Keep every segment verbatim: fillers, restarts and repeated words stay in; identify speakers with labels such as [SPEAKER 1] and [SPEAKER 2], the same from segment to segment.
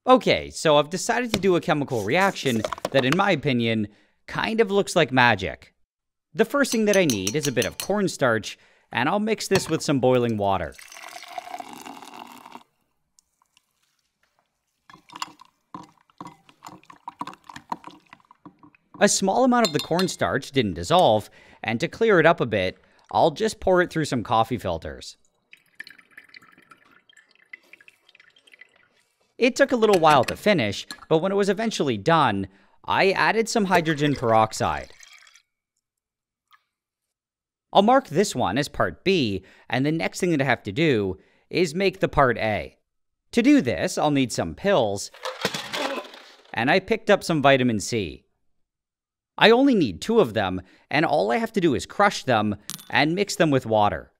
[SPEAKER 1] Okay, so I've decided to do a chemical reaction that, in my opinion, kind of looks like magic. The first thing that I need is a bit of cornstarch, and I'll mix this with some boiling water. A small amount of the cornstarch didn't dissolve, and to clear it up a bit, I'll just pour it through some coffee filters. It took a little while to finish, but when it was eventually done, I added some hydrogen peroxide. I'll mark this one as part B, and the next thing that I have to do is make the part A. To do this, I'll need some pills, and I picked up some vitamin C. I only need two of them, and all I have to do is crush them and mix them with water.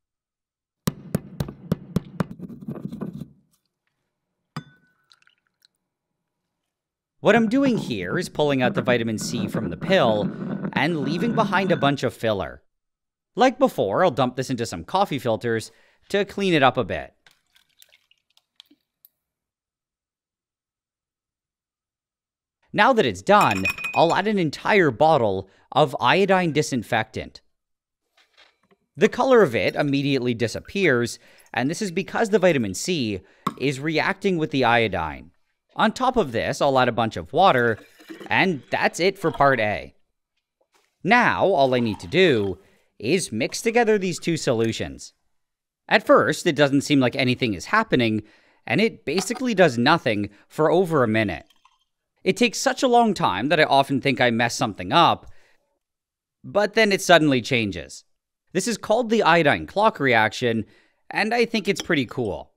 [SPEAKER 1] What I'm doing here is pulling out the vitamin C from the pill and leaving behind a bunch of filler. Like before, I'll dump this into some coffee filters to clean it up a bit. Now that it's done, I'll add an entire bottle of iodine disinfectant. The color of it immediately disappears, and this is because the vitamin C is reacting with the iodine. On top of this, I'll add a bunch of water, and that's it for part A. Now, all I need to do is mix together these two solutions. At first, it doesn't seem like anything is happening, and it basically does nothing for over a minute. It takes such a long time that I often think I messed something up, but then it suddenly changes. This is called the iodine clock reaction, and I think it's pretty cool.